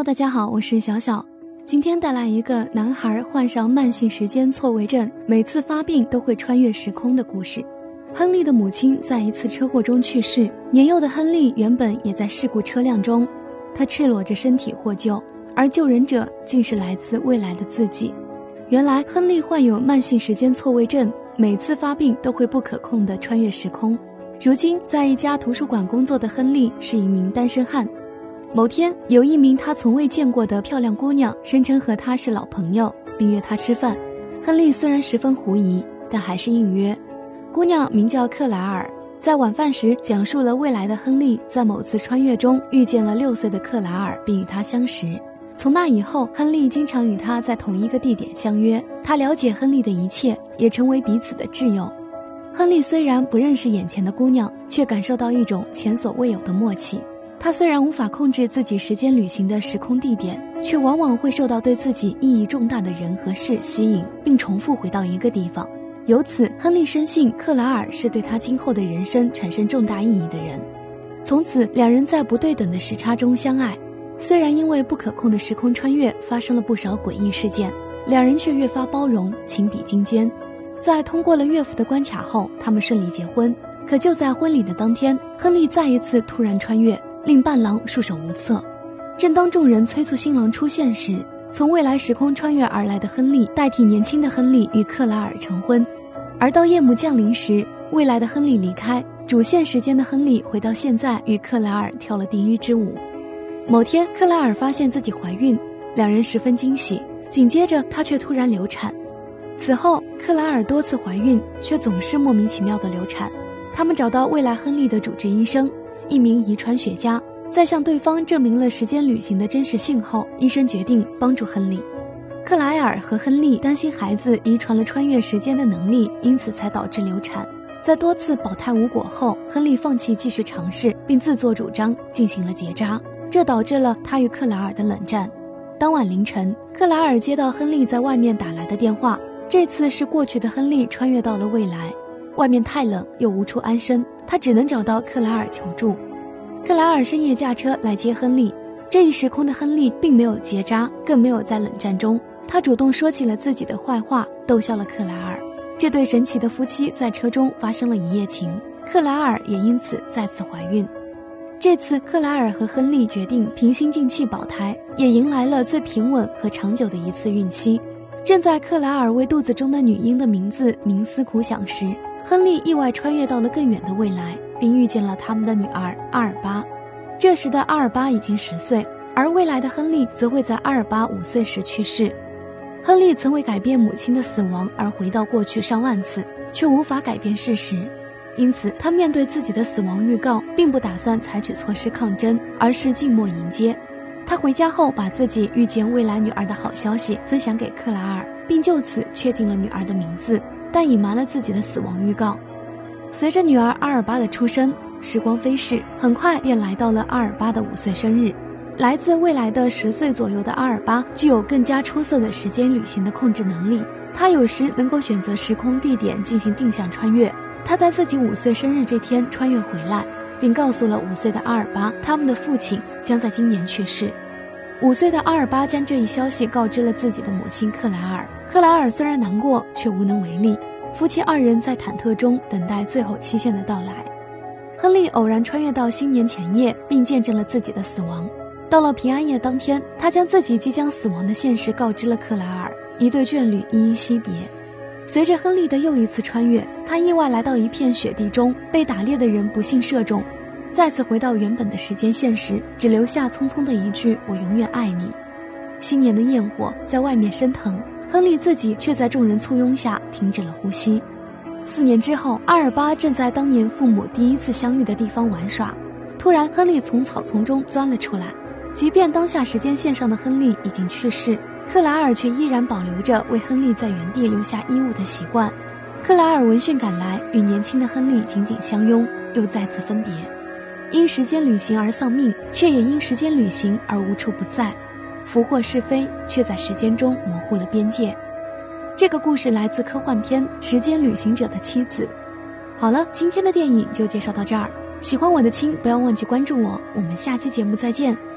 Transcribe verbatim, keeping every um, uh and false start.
大家好，我是小小。今天带来一个男孩患上慢性时间错位症，每次发病都会穿越时空的故事。亨利的母亲在一次车祸中去世，年幼的亨利原本也在事故车辆中，他赤裸着身体获救，而救人者竟是来自未来的自己。原来亨利患有慢性时间错位症，每次发病都会不可控地穿越时空。如今在一家图书馆工作的亨利是一名单身汉。某天，有一名他从未见过的漂亮姑娘声称和他是老朋友，并约他吃饭。亨利虽然十分狐疑，但还是应约。姑娘名叫克莱尔，在晚饭时讲述了未来的亨利在某次穿越中遇见了六岁的克莱尔，并与她相识。从那以后，亨利经常与她在同一个地点相约，他了解亨利的一切，也成为彼此的挚友。亨利虽然不认识眼前的姑娘，却感受到一种前所未有的默契。他虽然无法控制自己时间旅行的时空地点，却往往会受到对自己意义重大的人和事吸引，并重复回到一个地方。由此，亨利深信克莱尔是对他今后的人生产生重大意义的人。从此，两人在不对等的时差中相爱。虽然因为不可控的时空穿越发生了不少诡异事件，两人却越发包容，情比金坚。在通过了岳父的关卡后，他们顺利结婚。可就在婚礼的当天，亨利再一次突然穿越，令伴郎束手无策。正当众人催促新郎出现时，从未来时空穿越而来的亨利代替年轻的亨利与克莱尔成婚。而到夜幕降临时，未来的亨利离开，主线时间的亨利回到现在，与克莱尔跳了第一支舞。某天，克莱尔发现自己怀孕，两人十分惊喜，紧接着她却突然流产。此后，克莱尔多次怀孕，却总是莫名其妙的流产。他们找到未来亨利的主治医生，一名遗传学家，在向对方证明了时间旅行的真实性后，医生决定帮助亨利。克莱尔和亨利担心孩子遗传了穿越时间的能力，因此才导致流产。在多次保胎无果后，亨利放弃继续尝试，并自作主张进行了结扎，这导致了他与克莱尔的冷战。当晚凌晨，克莱尔接到亨利在外面打来的电话，这次是过去的亨利穿越到了未来。外面太冷，又无处安身，他只能找到克莱尔求助。克莱尔深夜驾车来接亨利，这一时空的亨利并没有结扎，更没有在冷战中，他主动说起了自己的坏话，逗笑了克莱尔。这对神奇的夫妻在车中发生了一夜情，克莱尔也因此再次怀孕。这次克莱尔和亨利决定平心静气保胎，也迎来了最平稳和长久的一次孕期。正在克莱尔为肚子中的女婴的名字冥思苦想时，亨利意外穿越到了更远的未来，并遇见了他们的女儿阿尔巴。这时的阿尔巴已经十岁，而未来的亨利则会在阿尔巴五岁时去世。亨利曾为改变母亲的死亡而回到过去上万次，却无法改变事实。因此，他面对自己的死亡预告，并不打算采取措施抗争，而是静默迎接。他回家后，把自己遇见未来女儿的好消息分享给克莱尔，并就此确定了女儿的名字，但隐瞒了自己的死亡预告。随着女儿阿尔巴的出生，时光飞逝，很快便来到了阿尔巴的五岁生日。来自未来的十岁左右的阿尔巴具有更加出色的时间旅行的控制能力，他有时能够选择时空地点进行定向穿越。他在自己五岁生日这天穿越回来，并告诉了五岁的阿尔巴，他们的父亲将在今年去世。五岁的阿尔巴将这一消息告知了自己的母亲克莱尔。克莱尔虽然难过，却无能为力。夫妻二人在忐忑中等待最后期限的到来。亨利偶然穿越到新年前夜，并见证了自己的死亡。到了平安夜当天，他将自己即将死亡的现实告知了克莱尔，一对眷侣依依惜别。随着亨利的又一次穿越，他意外来到一片雪地中，被打猎的人不幸射中。再次回到原本的时间线时，只留下匆匆的一句我永远爱你。新年的焰火在外面升腾，亨利自己却在众人簇拥下停止了呼吸。四年之后，阿尔巴正在当年父母第一次相遇的地方玩耍，突然亨利从草丛中钻了出来。即便当下时间线上的亨利已经去世，克莱尔却依然保留着为亨利在原地留下衣物的习惯。克莱尔闻讯赶来，与年轻的亨利紧紧相拥，又再次分别。因时间旅行而丧命，却也因时间旅行而无处不在。福祸是非，却在时间中模糊了边界。这个故事来自科幻片《时间旅行者的妻子》。好了，今天的电影就介绍到这儿。喜欢我的亲，不要忘记关注我，我们下期节目再见。